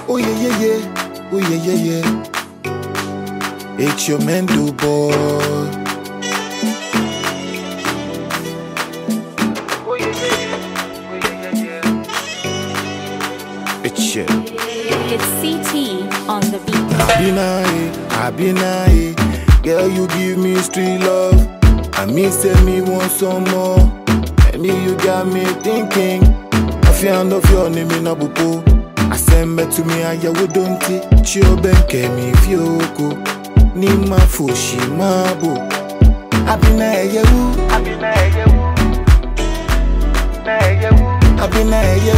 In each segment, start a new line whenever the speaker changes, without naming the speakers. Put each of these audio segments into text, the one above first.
Oh yeah, yeah, yeah. Oh yeah, yeah, yeah. It's your mental boy. Oh yeah, yeah, yeah. Oh yeah, yeah, yeah. It's you.
It's CT on the beat.
I be nice. Girl, you give me street love. I me say me want some more. And me you got me thinking. I feel of your name in a bupo. I send me to me and you don't take. Chio benke mi fioko. Ni ma fushi mabo. I be nice, I be nice, I be nice,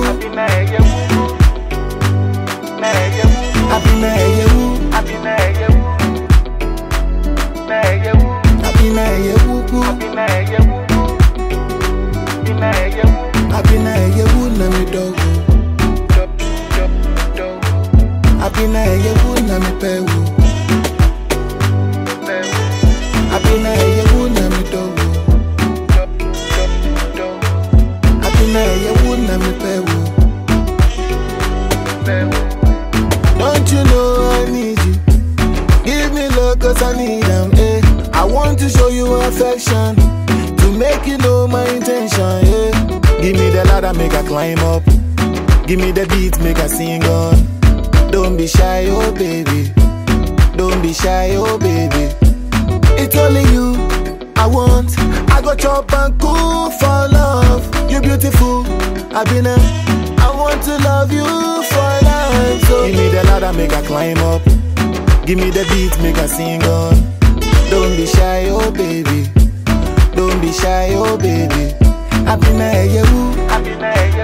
don't you know I need you? Give me love cause I need them, eh? I want to show you affection, to make you know my intention, eh? Give me the ladder, make I climb up. Give me the beat, make I sing on. Don't be shy, oh baby. Don't be shy, oh baby. It's only you I want. I got chop and cool for love. You're beautiful, I want to love you for life. So give me the ladder, make I climb up. Give me the beat, make I sing on. Don't be shy, oh baby. Don't be shy, oh baby. I be nice, I be nice,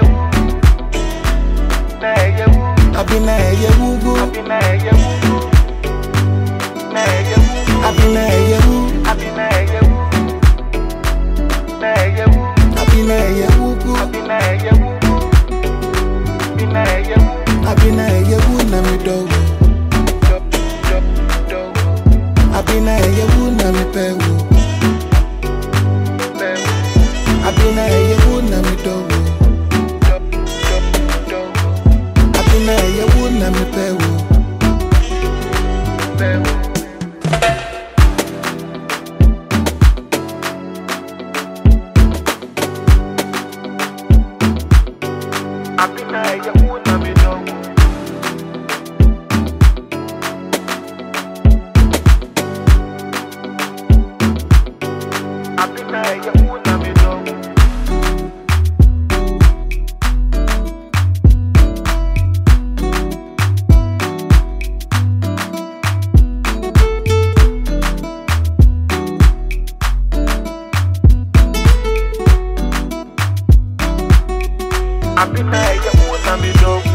I be nice, na me dog. I be nice, na me pewo. I be nice, na me dog. I be nice, na me pewo. I be nice, na me dog. I be nice, I be nice,